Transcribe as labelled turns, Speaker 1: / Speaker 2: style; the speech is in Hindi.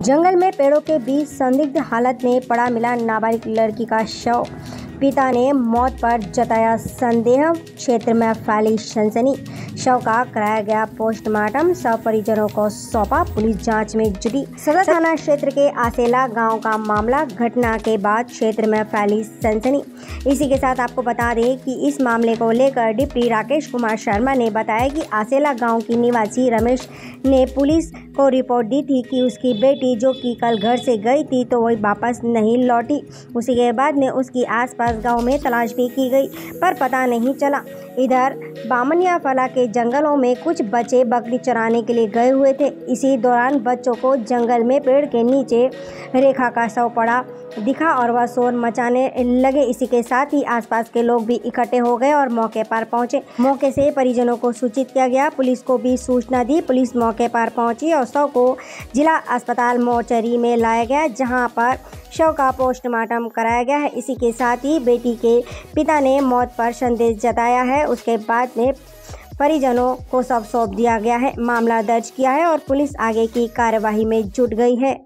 Speaker 1: जंगल में पेड़ों के बीच संदिग्ध हालत में पड़ा मिला नाबालिग लड़की का शव। पिता ने मौत पर जताया संदेह, क्षेत्र में फैली सनसनी। शव का कराया गया पोस्टमार्टम, सब परिजनों को सौंपा, पुलिस जांच में जुटी। सदर थाना क्षेत्र के आसेला गांव का मामला, घटना के बाद क्षेत्र में फैली सनसनी। इसी के साथ आपको बता दें कि इस मामले को लेकर डिप्टी राकेश कुमार शर्मा ने बताया कि आसेला गांव की निवासी रमेश ने पुलिस को रिपोर्ट दी थी कि उसकी बेटी जो कि कल घर से गई थी तो वही वापस नहीं लौटी। उसी के बाद में उसकी आसपास गांव में तलाश भी की गई पर पता नहीं चला। इधर बामनिया फला के जंगलों में कुछ बच्चे बकरी चराने के लिए गए हुए थे। इसी दौरान बच्चों को जंगल में पेड़ के नीचे रेखा का शव पड़ा दिखा और वह शोर मचाने लगे। इसी के साथ ही आसपास के लोग भी इकट्ठे हो गए और मौके पर पहुंचे। मौके से परिजनों को सूचित किया गया, पुलिस को भी सूचना दी। पुलिस मौके पर पहुंची और शव को जिला अस्पताल मोर्चरी में लाया गया, जहां पर शव का पोस्टमार्टम कराया गया है। इसी के साथ ही बेटी के पिता ने मौत पर संदेह जताया है। उसके बाद में परिजनों को शव सौंप दिया गया है, मामला दर्ज किया है और पुलिस आगे की कार्यवाही में जुट गई है।